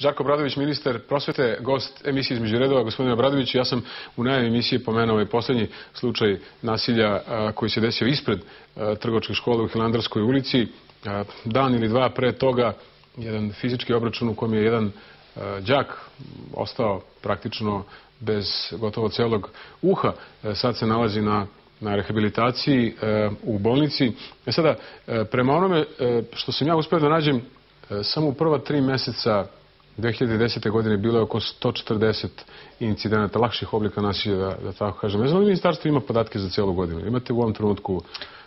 Žarko Obradović, ministar prosvete, gost emisije Između redova. Gospodine Obradović, ja sam u najavi emisije pomenuo ovaj poslednji slučaj nasilja koji se desio ispred trgovačke škole u Hilandarskoj ulici. Dan ili dva pre toga jedan fizički obračun u kojem je jedan đak ostao praktično bez gotovo celog uha. Sad se nalazi na rehabilitaciji u bolnici. Sada, prema onome što sam ja uspeo da nađem, samo u prva 3 meseca 2010. godine bilo je oko 140 incidenata, lakših oblika nasilja, da tako kažem. Ne znam li ministarstvo ima podatke za celu godinu? Imate u ovom trenutku?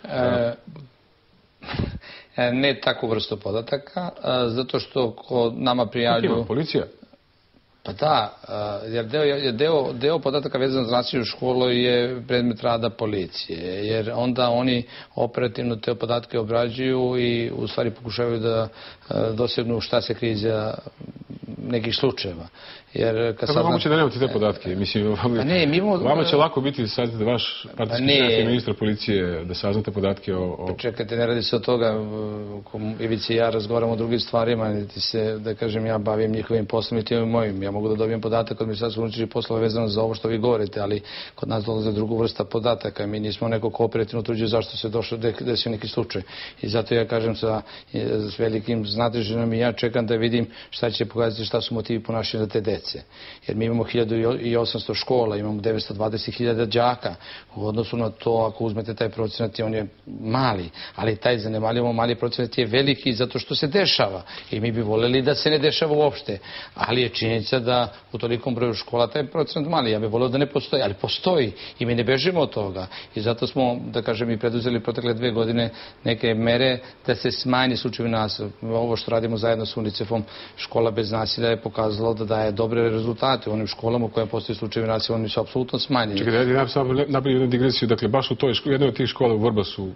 Ne takvu vrstu podataka, zato što kod nama prijavljuju... Ima policija? Pa da, jer deo podataka vezan za nasilje u školu je predmet rada policije, jer onda oni operativno te podatke obrađuju i u stvari pokušavaju da dosegnu šta se krije iza nekih slučajeva. Kako je moguće da nemate te podatke? Mislim, vama će lako biti da saznate vaš partijski šef i ministar policije da saznate podatke o... Čekajte, ne radi se od toga. Ivica i ja razgovaramo o drugim stvarima, niti se, da kažem, ja bavim njihovim poslom i tim mojim. Ja mogu da dobijem podatak od Ministarstva unutrašnjih poslova vezano za ovo što vi govorite, ali kod nas dolaze drugu vrsta podataka. Mi nismo neko kooperativno utvrđuje zašto se desio neki slučaj. I zato ja kažem sa velikim znatiženom i ja čekam da vidim šta će pokazati, šta su motivi ponašanja za te dece. Jer mi imamo 1800 škola, imamo 920.000 đaka. U odnosu na to, ako uzmete taj procenat, on je mali, ali taj zanemarljivo mali procenat je veliki zato što se dešava. I mi bi voljeli da se ne dešava uopšte. Ali je činjenica da u tolikom broju škola taj procenat mali. Ja bih volio da ne postoji, ali postoji i mi ne bežimo od toga. I zato smo, da kažem, i preduzeli protekle 2 godine neke mere da se smanji slučajevi nasilja. Ovo što radimo zajedno sa UNICEF-om, Škola bez nasilja, je pokazalo da daje dobre rezultate u onim školama u kojima postoji slučajevi nasilja, oni su apsolutno smanjeni. Čekajte, ja sam napravio jednu digresiju. Dakle, baš u toj jednoj od tih škola u Vrbasu,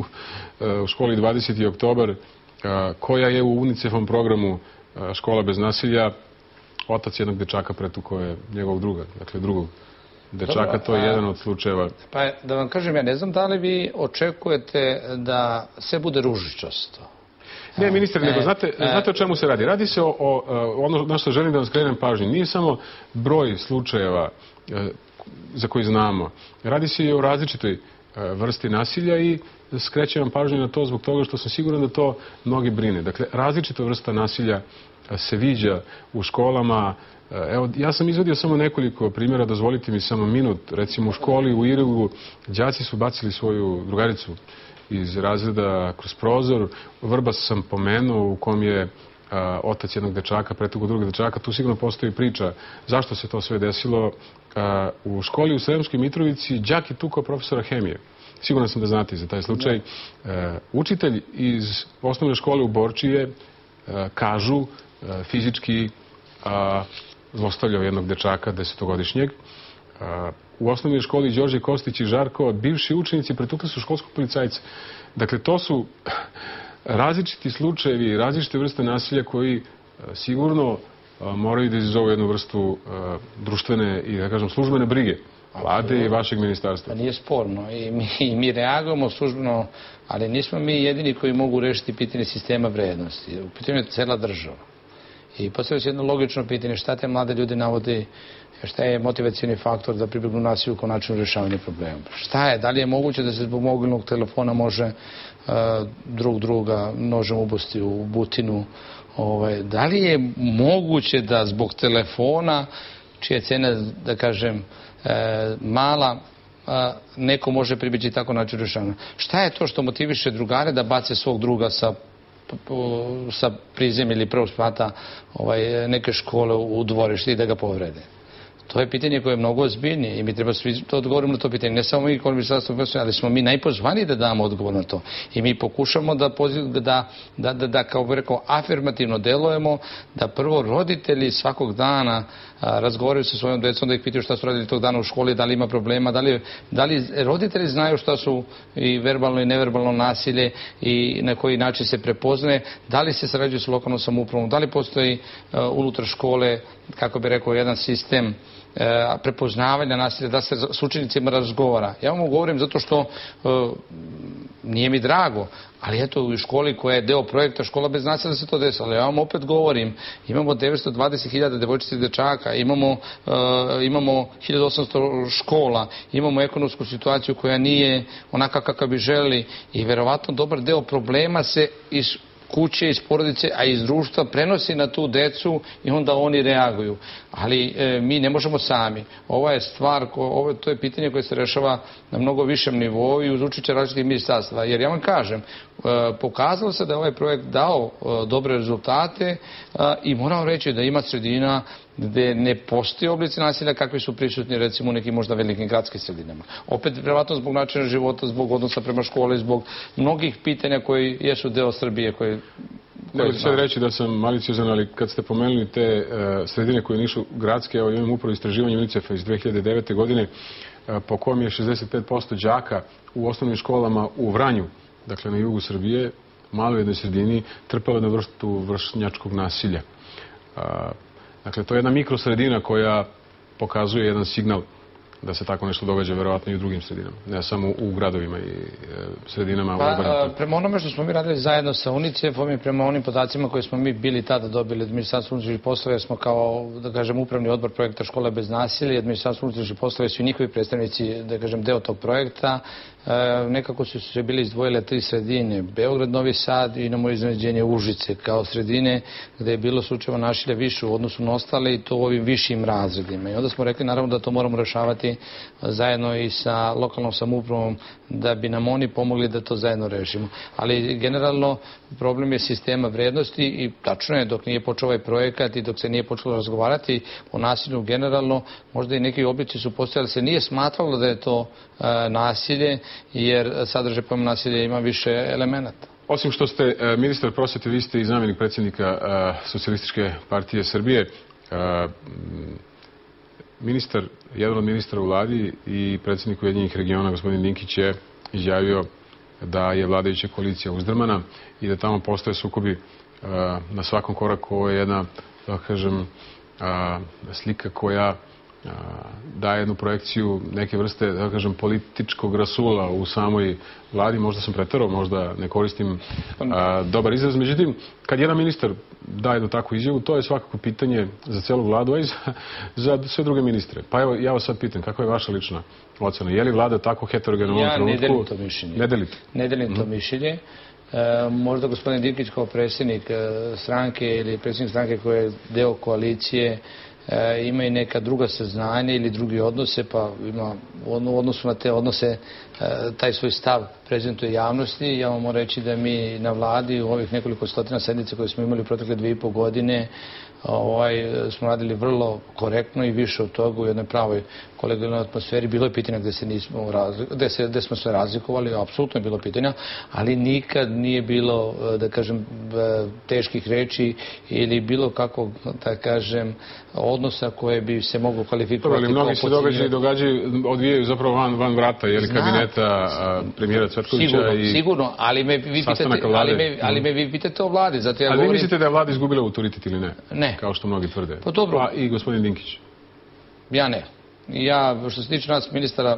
u školi 20. oktobar, koja je u UNICEF-om programu Škola bez nasilja, otac jednog dečaka pretukao je njegovog druga, dakle drugog dečaka, to je jedan od slučajeva. Pa da vam kažem, ja ne znam da li vi očekujete da sve bude ružičasto. Ne, ministar, nego znate o čemu se radi? Radi se o ono na što želim da vam skrenem pažnju. Nije samo broj slučajeva za koji znamo. Radi se i o različitoj vrsti nasilja i skrećem vam pažnju na to zbog toga što sam siguran da to mnogi brine. Dakle, različita vrsta nasilja se viđa u školama. Evo, ja sam izvadio samo nekoliko primjera, dozvolite mi samo minut. Recimo, u školi u Irigu đaci su bacili svoju drugaricu iz razreda kroz prozor. Vrbas sam pomenuo u kom je otac jednog dečaka pretukao drugog dečaka. Tu sigurno postoji priča zašto se to sve desilo. U školi u Sremskoj Mitrovici đak je tukao profesora hemije. Siguran sam da znate za taj slučaj. Učitelj iz osnovne škole u Borčije, kažu, fizički zlostavljao jednog dečaka 10-godišnjeg. U osnovnoj školi Đorđe Kostić i Žarko, bivši učenici, pretukli su školskog policajca. Dakle, to su različiti slučajevi, različite vrste nasilja koji sigurno moraju da izazovu jednu vrstu društvene i, da kažem, službene brige vlade i vašeg ministarstva. Nije sporno i mi reagujemo službeno, ali nismo mi jedini koji mogu rešiti pitanje sistema vrednosti. U pitanju je cela država. I postavlja se jedno logično pitanje, šta te mlade ljudi navodi, šta je motivacijni faktor da pribegnu nasilju kao načinu rješavanja problema. Šta je, da li je moguće da se zbog mobilnog telefona može druga nožem ubosti u butinu, da li je moguće da zbog telefona, čija je cena, da kažem, mala, neko može pribeći tako način rješavanja. Šta je to što motiviše drugare da bace svog druga sa prizemlja ili prvog sprata neke škole u dvorište i da ga povrede? To je pitanje koje je mnogo ozbiljnije i mi treba svi to odgovorimo na to pitanje. Ne samo mi kao ministarstvo, ali smo mi najpozvaniji da damo odgovor na to. I mi pokušamo da kao bih rekao, afirmativno delujemo, da prvo roditelji svakog dana razgovaraju sa svojom decom, da ih pitaju šta su radili tog dana u školi, da li ima problema, da li roditelji znaju šta su i verbalno i neverbalno nasilje i na koji način se prepoznaje, da li se sarađuju sa lokalnom samoupravom, da li postoji unutar škole, kako bih rekao, jedan sistem prepoznavanja nasilja, da se s učenicima razgovara. Ja vam govorim zato što nije mi drago, ali eto u školi koja je deo projekta Škola bez nasilja da se to desilo. Ja vam opet govorim, imamo 920.000 devojčica i dečaka, imamo 1800 škola, imamo ekonomsku situaciju koja nije onaka kakav bi želeli i verovatno dobar deo problema se iz kuće, iz porodice, a iz društva prenosi na tu decu i onda oni reaguju. Ali mi ne možemo sami. Ova je stvar, to je pitanje koje se rešava na mnogo višem nivou i uz učešće različitih ministarstva. Jer ja vam kažem, pokazalo se da je ovaj projekt dao dobre rezultate i moram reći da ima sredina gde ne postoje oblici nasilja kakvi su prisutni recimo u nekim možda velikim gradskim sredinama. Opet, vjerovatno zbog načina života, zbog odnosa prema školi, zbog mnogih pitanja koji jesu deo Srbije koje... Ne bih sad reći da sam maliciozan, ali kad ste pomenuli te sredine koje nisu gradske, evo imam upravo istraživanje UNICEF-a iz 2009. godine po kojem je 65% đaka u osnovnim školama u Vranju, dakle na jugu Srbije, maloj jednoj sredini, trpelo na vrstu vršnjačkog nasilja. Dakle, to je jedna mikrosredina koja pokazuje jedan signal da se tako nešto događa verovatno i u drugim sredinama, ne samo u gradovima i sredinama. Prema onome što smo mi radili zajedno sa UNICEF-om i prema onim podacima koje smo mi bili tada dobili od Ministarstva unutrašnjih poslova, jer smo kao, da kažem, upravni odbor projekta Škola bez nasilja i od Ministarstva unutrašnjih poslova su i njihovi predstavnici, da kažem, deo tog projekta. Nekako su se bili izdvojile 3 sredine, Beograd, Novi Sad i na moje iznenađenje Užice, kao sredine gde je bilo slučajeva nasilja više u odnosu na ostale i to u ovim višim razredima. I onda smo rekli naravno da to moramo rešavati zajedno i sa lokalnom samoupravom da bi nam oni pomogli da to zajedno rešimo. Ali generalno problem je sistema vrednosti i tačno je dok nije počeo ovaj projekat i dok se nije počelo razgovarati o nasilju generalno, možda i neki oblici su postojali, se nije smatralo da je to nasilje, jer sadržaj pojma nasilja ima više elemenata. Osim što ste ministar prosvete, vi ste i zamjenik predsjednika Socijalističke partije Srbije. Jedan od ministra u vladi i predsjednik Ujedinjenih regiona, gospodin Dinkić, je izjavio da je vladajuća koalicija uzdrmana i da tamo postoje sukobi na svakom koraku. Ovo je jedna, da kažem, slika koja daje jednu projekciju neke vrste, da kažem, političkog rasula u samoj vladi. Možda sam preterao, možda ne koristim dobar izraz. Međutim, kad jedan ministar daje jednu takvu izjavu, to je svakako pitanje za celu vladu, a i za sve druge ministre. Pa evo, ja vas sad pitam, kakva je vaša lična ocena? Je li vlada tako heterogena u ovom trenutku? Ja ne delim to mišljenje. Ne delite? Ne delim to mišljenje. Možda gospodin Dinkić kao predsjednik stranke ili predsjednik stranke koja je deo koalicije ima i neka druga saznanja ili drugi odnose, pa ima u odnosu na te odnose taj svoj stav prezentuje javnosti. Ja vam moram reći da mi na vladi u ovih nekoliko stotina sednica koje smo imali u protekle 2,5 godine smo radili vrlo korektno i više od toga u jednoj pravoj kolegijalnoj atmosferi. Bilo je pitanja gde smo se razlikovali, apsolutno je bilo pitanja, ali nikad nije bilo, da kažem, teških reči ili bilo kakvog, da kažem, odnosa koje bi se moglo kvalifikovati. Ali mnogi se odvijaju zapravo van vrata, je li kabineta premijera Cvetkovića i sigurno, ali me vi pitate o vladi. Ali vi mislite da je vlada izgubila autoritet ili ne? Ne. Kao što mnogi tvrde. Pa dobro. Pa i gospodin Dinkić. Ja ne. Ja, što se tiče nas ministara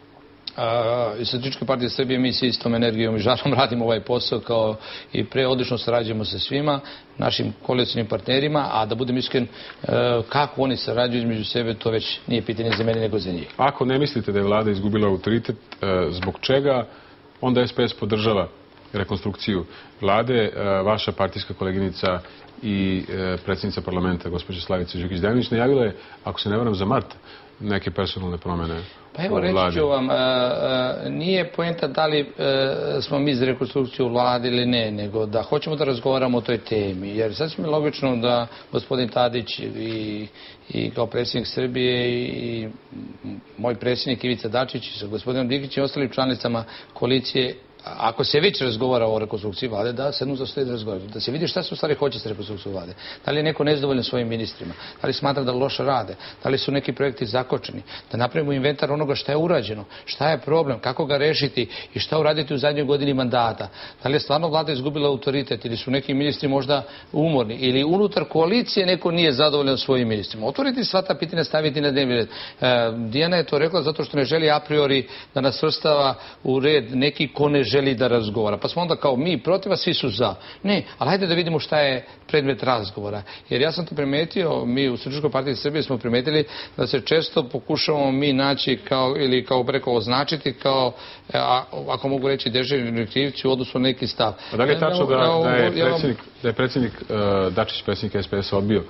iz Socijalističke partije Srbije, mi se istom energijom i žarom radimo ovaj posao kao i pre, odlično sarađujemo sa svima našim koalicionim partnerima, a da budem iskren, kako oni sarađuju između sebe, to već nije pitanje za mene nego za njih. Ako ne mislite da je vlada izgubila autoritet, zbog čega onda SPS podržava rekonstrukciju vlade? Vaša partijska koleginica i predsjednica parlamenta, gospođa Slavica Đukić-Dejanović, najavila je, ako se ne varam, za mart neke personalne promjene. Pa evo, reći ću vam, nije poenta da li smo mi za rekonstrukciju vlade ili ne, nego da hoćemo da razgovaramo o toj temi. Jer sasvim je logično da gospodin Tadić i kao predsjednik Srbije i moj predsjednik Ivica Dačić sa gospodinom Dinkićem i ostalim članicama koalicije ako se već razgovara o rekonstrukciji vlade, da sednu za stol i razgovara. Da se vidi šta se u stvari hoće s rekonstrukcijom vlade. Da li je neko nezadovoljan svojim ministrima? Da li smatra da loše rade? Da li su neki projekti zakočeni? Da napravimo inventar onoga šta je urađeno, šta je problem, kako ga rešiti i šta uraditi u zadnjoj godini mandata. Da li je stvarno vlada izgubila autoritet ili su neki ministri možda umorni ili unutar koalicije neko nije zadovoljan svojim ministrima. Otvoriti sva ta pitanja, staviti na dnevni red. Dijana je to rekla zato što ne želi a priori da nas svrstava u red neki ko ne želi da razgovara. Pa smo onda kao mi protiv, a svi su za. Ne, ali hajde da vidimo šta je predmet razgovora. Jer ja sam to primetio, mi u Socijalističkoj partiji Srbije smo primetili da se često pokušavamo mi naći ili kao preko označiti kao, ako mogu reći, dežurni krivci u odnosu na neki stav. A da li je tačno da je predsjednik Dačić, predsjednik SPS-a, odbio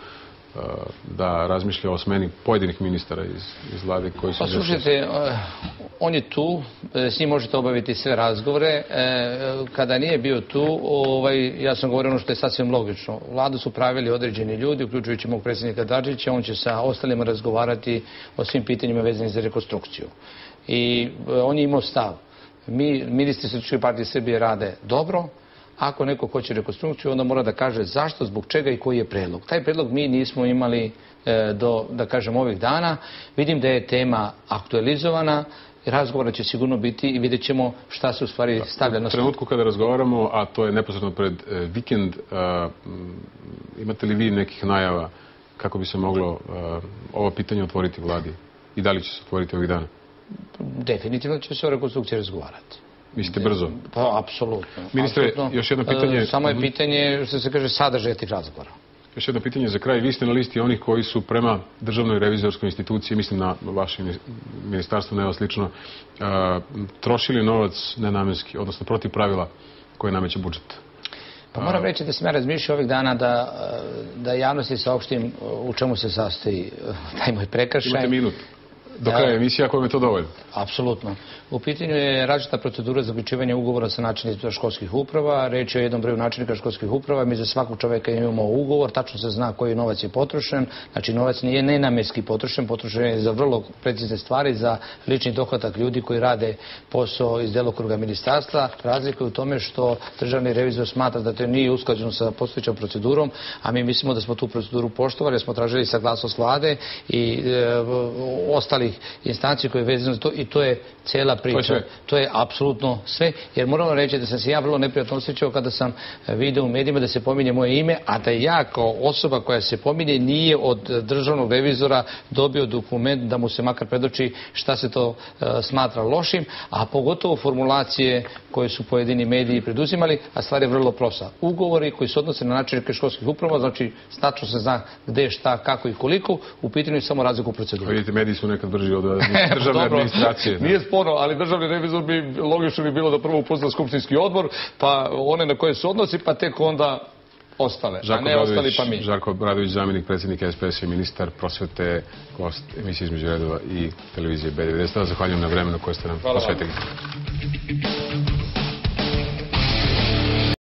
da razmišlja o smeni pojedinih ministara iz vlade koji su... Pa slušajte, on je tu, s njim možete obaviti sve razgovore. Kada nije bio tu, ja sam govorio ono što je sasvim logično. Vladu su pravili određeni ljudi, uključujući mog predsjednika Dačića, on će sa ostalima razgovarati o svim pitanjima vezanim za rekonstrukciju. I on je imao stav. Ministri Socijalističke partije Srbije rade dobro. Ako neko hoće rekonstrukciju, onda mora da kaže zašto, zbog čega i koji je predlog. Taj predlog mi nismo imali do, da kažem, ovih dana. Vidim da je tema aktualizovana, razgovora će sigurno biti i vidjet ćemo šta se u stvari stavlja na stol. U trenutku kada razgovaramo, a to je neposredno pred vikend, imate li vi nekih najava kako bi se moglo ovo pitanje otvoriti vladi? I da li će se otvoriti ovih dana? Definitivno će se o rekonstrukciji razgovarati. Mislite brzo? Pa, apsolutno. Ministre, još jedno pitanje... Samo je pitanje, što se kaže, sadržaja tih razgovora. Još jedno pitanje za kraj. Vi ste na listi onih koji su prema državnoj revizorskoj instituciji, mislim na vaše ministarstvo, ne vas lično, trošili novac nenamenski, odnosno protiv pravila koje nameće budžet. Pa moram reći da sam ja razmišljao ovih dana da javnosti saopštim u čemu se sastoji taj moj prekršaj. Imate minut. Do kraja emisija, ako vam je to dovoljno? Apsolutno. U pitanju je različita procedura za zaključivanje ugovora sa načelnicima školskih uprava. Reč je o jednom broju načelnika školskih uprava. Mi za svakog čoveka imamo ugovor, tačno se zna koji novac je potrošen. Znači, novac nije nenamenski potrošen, potrošen je za vrlo precizne stvari, za lični dohodak ljudi koji rade posao iz delokruga ministarstva. Razlika je u tome što državni revizor smatra da to nije usklađeno sa postojećom procedurom, a mi mislimo da smo tu proceduru poštovali, smo tražili saglasnost vlade i ostalih instanci koje je vezano za to i to je cela priča. To je apsolutno sve, jer moramo reći da sam se ja vrlo neprijatno osjećao kada sam vidio u medijima da se pominje moje ime, a da ja kao osoba koja se pominje nije od državnog revizora dobio dokument da mu se makar predoči šta se to smatra lošim, a pogotovo formulacije koje su pojedini mediji preduzimali, a stvar je vrlo prosta. Ugovori koji se odnose na načelnike školskih uprava, znači tačno se zna gde, šta, kako i koliko, u pitanju je samo razliku u proceduri. Vidite, mediji su nekad brži od državne administracije. Nije sporno, ali državni revizor bi logično bilo da prvo upozna skupštinski odbor, pa one na koje se odnosi, pa tek onda ostale, a ne ostali pa mi. Žarko Obradović, zamjenik predsjednika SPS i ministar prosvete, gost emisije Između redova i televizije B90. Zahvaljujem na vremenu koje ste nam posvetili.